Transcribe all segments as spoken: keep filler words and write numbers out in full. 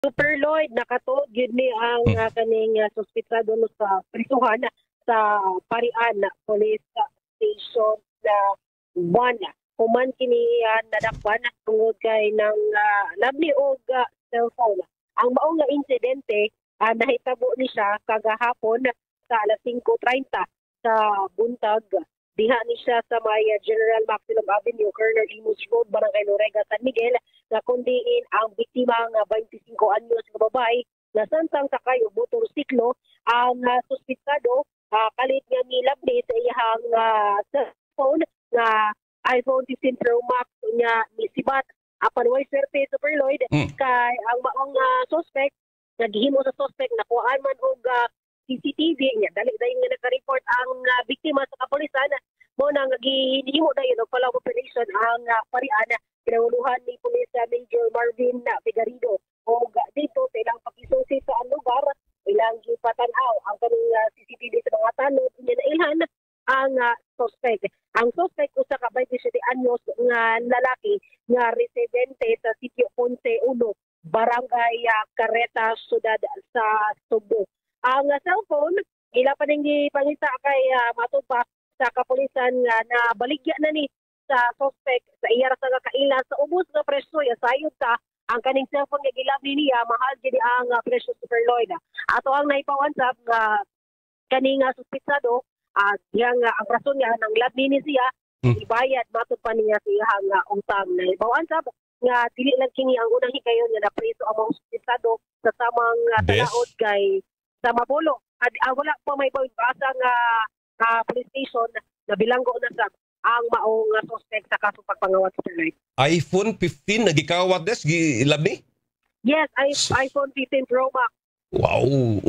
Super Lloyd, nakatuod yun ni ang Hmm. uh, kaning uh, suspitsado no sa prisuhan sa Parian Police Station na one. Human kini uh, nadakpan tungod kay ng uh, labni og uh, cellphone. Ang maong nga insidente, uh, nahitabo ni siya kagahapon sa alas singko treinta sa buntag. Diha ni siya sa may uh, General Maximum Avenue, Colonel Imus Road, Barangay Lorega, San Miguel, na kundiin ang biktima nga twenty-five anyos nga babae na sansang sakay og motorsiklo. Ang uh, suspitsado uh, kalit nga nilabni sa iyang uh, cellphone nga iPhone fifteen Pro Max nya ni sibat apan way swerte Super Lloyd Mm. kay ang maong uh, suspect naghimo sa suspect nakuhaan man og uh, C C T V nya dali dayon nga naka-report ang uh, biktima sa kapulisan mo na gihimo dayon og follow operation ang uh, Parian kinahuluhan ni Police Major Marvin Figarido og uh, dito sa ilang pakisusi sa lugar ilang gipatan-aw ang kaning uh, C C T V sa mga tanod nya nailhan ang uh, suspect. Ang suspect usa ka twenty-seven anyos nga lalaki nga residente sa sitio Ponce uno, Barangay uh, Carreta, Sudad sa Subo. Ang uh, cellphone ila pa ning gipangita kay uh, matupa sa kapulisan nga uh, na baligya na ni sa suspect sa iya ra sa kaila sa ubos nga presyo ya sayod ta ang kaning cellphone nga gilabni niya mahal gid ang uh, presyo Super Lloyd. Ato ang naipawan sab nga kaning uh, suspitsado at uh, yang uh, ang rason niya nang labni ni siya Hmm. ibayad matud pa niya sa iyang uh, utang na ibawan sab nga dili lang kini ang unang higayon nga napreso ang mga suspitsado sa samang uh, Des? talaod kay sa Mabolo. At uh, wala pa may basa nga uh, police station na bilanggo na sab ang maong uh, suspect sa kasong pagpangawat sa Lloyd. iPhone fifteen nagikawat des gilab ni. Yes, I- iPhone fifteen Pro Max. Wow,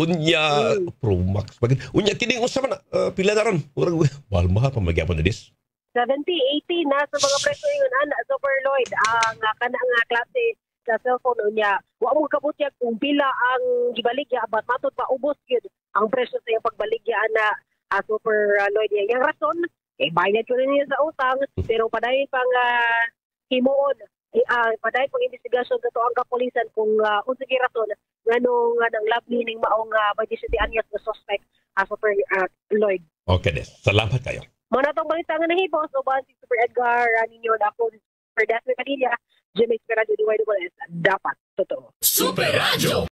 unya Mm. Pro Max. Bagay. Unya kini unsa man uh, pila na ron? Urang mahal mahal pa magyapon na des. seventy, eighty na sa mga presyo yun, ana, Super Lloyd, ang uh, kana nga klase sa cellphone niya. Wa mo kabutya kung pila ang gibaligya, but matod pa ubos yun ang presyo sa iyang pagbaligya na uh, Super uh, Lloyd niya. Yung rason, eh, bayad ko rin niya sa utang, pero padayon pang uh, himuon, eh, uh, padayon pang investigasyon sa ang kapulisan kung uh, unsa gi rason ngano nga nang labni ning maong uh, twenty-seven anyos na suspect uh, Super uh, Lloyd. Okay des. Salamat kayo. Mga natong balita nga nahibos, uban si Super Edgar, uh, ninyo na ako, Super Desmond Padilla, Jimmy Esperado, D Y S, dapat, totoo. Super Radio.